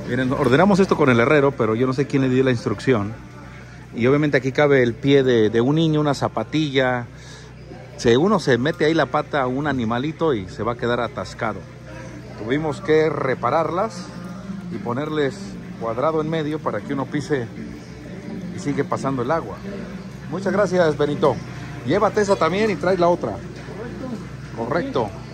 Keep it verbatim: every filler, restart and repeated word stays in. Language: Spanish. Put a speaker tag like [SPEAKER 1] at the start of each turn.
[SPEAKER 1] Miren, ordenamos esto con el herrero, pero yo no sé quién le dio la instrucción. Y obviamente aquí cabe el pie de, de un niño, una zapatilla. Si uno se mete ahí la pata a un animalito y se va a quedar atascado. Tuvimos que repararlas y ponerles cuadrado en medio para que uno pise y sigue pasando el agua. Muchas gracias, Benito. Llévate esa también y trae la otra. Correcto. Correcto.